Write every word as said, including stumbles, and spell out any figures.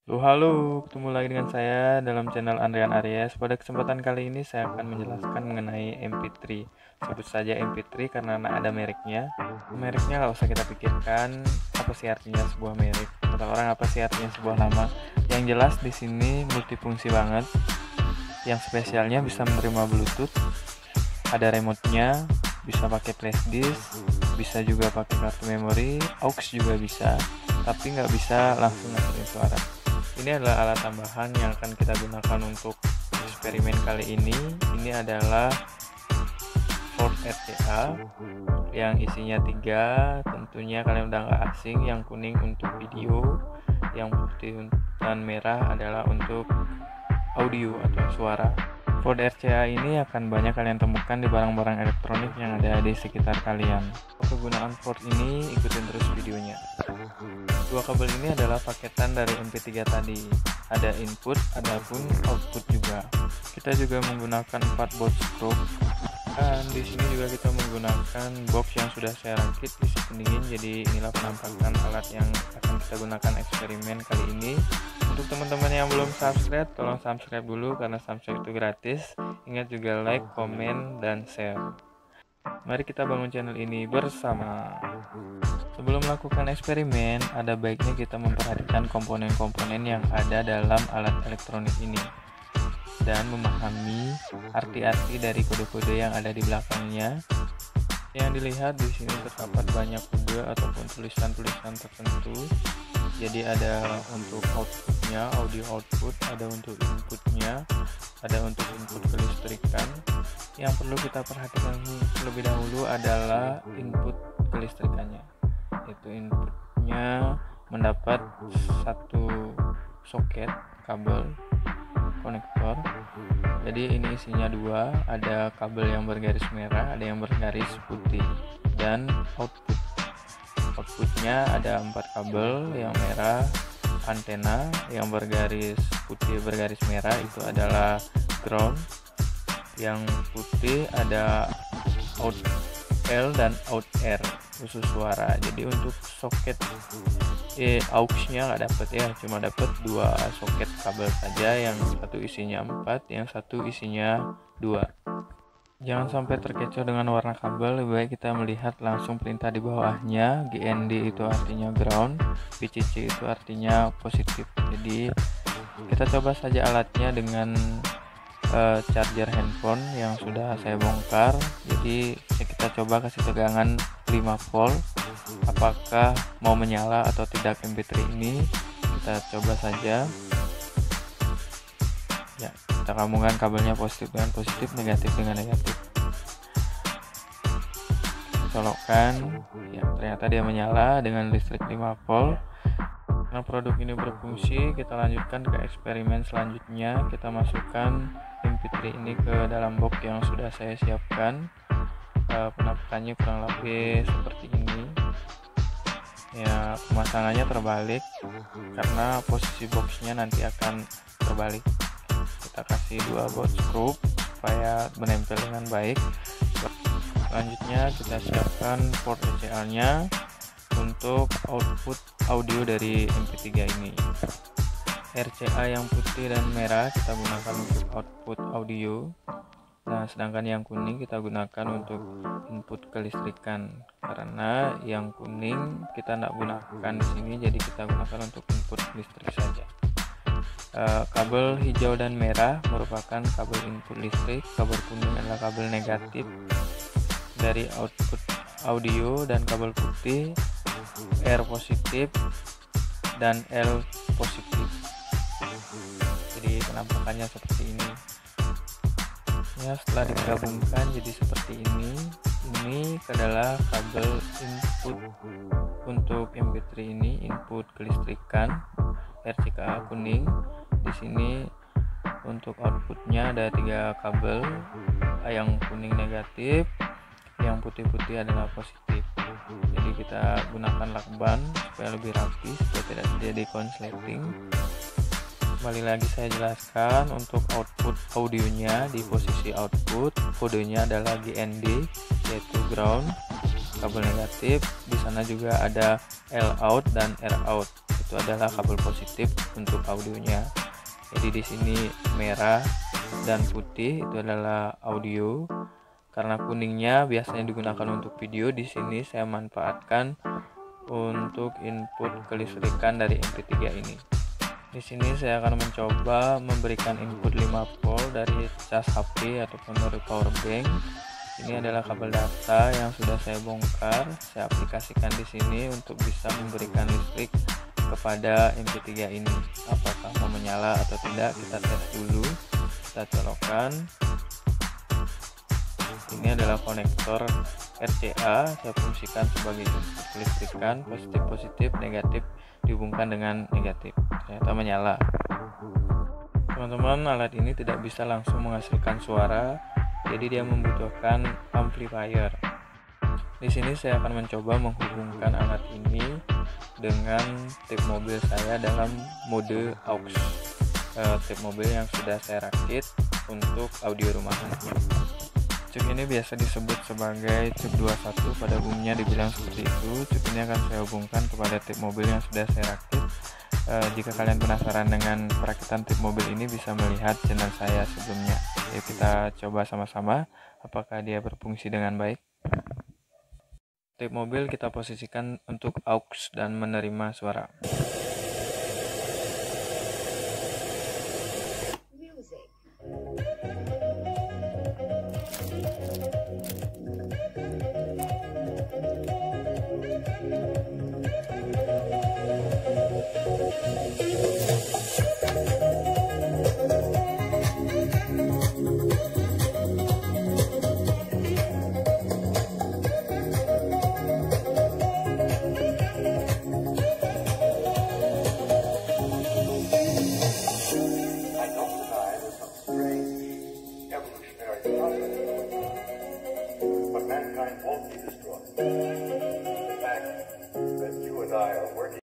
Halo, halo, ketemu lagi dengan saya dalam channel Andrian Aries. Pada kesempatan kali ini saya akan menjelaskan mengenai M P tiga. Sebut saja M P tiga karena ada mereknya. Mereknya nggak usah kita pikirkan apa sih artinya sebuah merek. Kata orang apa sih artinya sebuah nama. Yang jelas di sini multifungsi banget. Yang spesialnya bisa menerima Bluetooth, ada remote-nya, bisa pakai flash disk, bisa juga pakai kartu memori, aux juga bisa, tapi nggak bisa langsung ngasihin suara. Ini adalah alat tambahan yang akan kita gunakan untuk eksperimen kali ini. Ini adalah port R C A yang isinya tiga. Tentunya kalian udah nggak asing. Yang kuning untuk video, yang putih dan merah adalah untuk audio atau suara. Port R C A ini akan banyak kalian temukan di barang-barang elektronik yang ada di sekitar kalian. Kegunaan port ini ikutin terus videonya. Dua kabel ini adalah paketan dari M P tiga tadi. Ada input, ada pun output juga. Kita juga menggunakan empat box stroke. Dan di sini juga kita menggunakan box yang sudah saya rakit isi pendingin. Jadi inilah penampakan alat yang akan kita gunakan eksperimen kali ini. Untuk teman-teman yang belum subscribe, tolong subscribe dulu karena subscribe itu gratis. Ingat juga like, komen, dan share. Mari kita bangun channel ini bersama. Sebelum melakukan eksperimen, ada baiknya kita memperhatikan komponen-komponen yang ada dalam alat elektronik ini dan memahami arti-arti dari kode-kode yang ada di belakangnya. Yang dilihat di sini terdapat banyak kode ataupun tulisan-tulisan tertentu. Jadi ada untuk outputnya, audio output, ada untuk inputnya, ada untuk input kelistrikan. Yang perlu kita perhatikan terlebih dahulu adalah input kelistrikannya. Itu inputnya mendapat satu soket kabel konektor. Jadi ini isinya dua, ada kabel yang bergaris merah, ada yang bergaris putih, dan output. Outputnya ada empat kabel, yang merah antena, yang bergaris putih bergaris merah itu adalah ground, yang putih ada out L dan out R khusus suara. Jadi untuk soket eh, aux-nya nggak dapet ya, cuma dapet dua soket kabel saja, yang satu isinya empat, yang satu isinya dua. Jangan sampai terkecoh dengan warna kabel, lebih baik kita melihat langsung perintah di bawahnya. G N D itu artinya ground, P C C itu artinya positif. Jadi kita coba saja alatnya dengan uh, charger handphone yang sudah saya bongkar. Jadi kita coba kasih tegangan lima volt, apakah mau menyala atau tidak M P tiga ini. Kita coba saja ya, kita gabungkan kabelnya positif dengan positif, negatif dengan negatif, colokkan ya, ternyata dia menyala dengan listrik lima volt. Karena produk ini berfungsi, kita lanjutkan ke eksperimen selanjutnya. Kita masukkan M P tiga ini ke dalam box yang sudah saya siapkan. E, penampakannya kurang lebih seperti ini ya. Pemasangannya terbalik karena posisi boxnya nanti akan terbalik. Kita kasih dua bolt screw supaya menempel dengan baik. Selanjutnya kita siapkan port R C A nya untuk output audio dari M P tiga ini. R C A yang putih dan merah kita gunakan untuk output audio. Nah, sedangkan yang kuning kita gunakan untuk input kelistrikan. Karena yang kuning kita tidak gunakan di sini, jadi kita gunakan untuk input listrik saja. Uh, kabel hijau dan merah merupakan kabel input listrik, kabel kuning adalah kabel negatif dari output audio, dan kabel putih R positif dan L positif. Jadi penampakannya seperti ini ya. Setelah digabungkan jadi seperti ini. Ini adalah kabel input untuk M P tiga ini, input kelistrikan R C A kuning. Di sini untuk outputnya ada tiga kabel, yang kuning negatif, yang putih-putih adalah positif. Jadi kita gunakan lakban supaya lebih rapi, supaya tidak terjadi konsleting. Kembali lagi saya jelaskan untuk output audionya. Di posisi output kodenya adalah G N D, yaitu ground, kabel negatif. Di sana juga ada L out dan R out. itu adalah kabel positif untuk audionya. Jadi di sini merah dan putih itu adalah audio. Karena kuningnya biasanya digunakan untuk video, di sini saya manfaatkan untuk input kelistrikan dari M P tiga ini. Di sini saya akan mencoba memberikan input lima volt dari cas H P ataupun dari power bank. Ini adalah kabel data yang sudah saya bongkar, saya aplikasikan di sini untuk bisa memberikan listrik kepada M P tiga ini. Apakah mau menyala atau tidak, kita tes dulu. Kita colokkan. Ini adalah konektor R C A, saya fungsikan sebagai input kelistrikan, positif-positif, negatif dihubungkan dengan negatif. Ternyata menyala. Teman-teman, alat ini tidak bisa langsung menghasilkan suara, jadi dia membutuhkan amplifier. Di sini saya akan mencoba menghubungkan alat ini dengan tip mobil saya dalam mode aux. Eh, tip mobil yang sudah saya rakit untuk audio rumahan. Chip ini biasa disebut sebagai chip dua puluh satu, pada umumnya dibilang seperti itu. Chip ini akan saya hubungkan kepada tip mobil yang sudah saya rakit. E, jika kalian penasaran dengan perakitan tip mobil ini, bisa melihat channel saya sebelumnya. Yuk kita coba sama-sama apakah dia berfungsi dengan baik. Tip mobil kita posisikan untuk aux dan menerima suara. But mankind won't be destroyed. The fact that you and I are working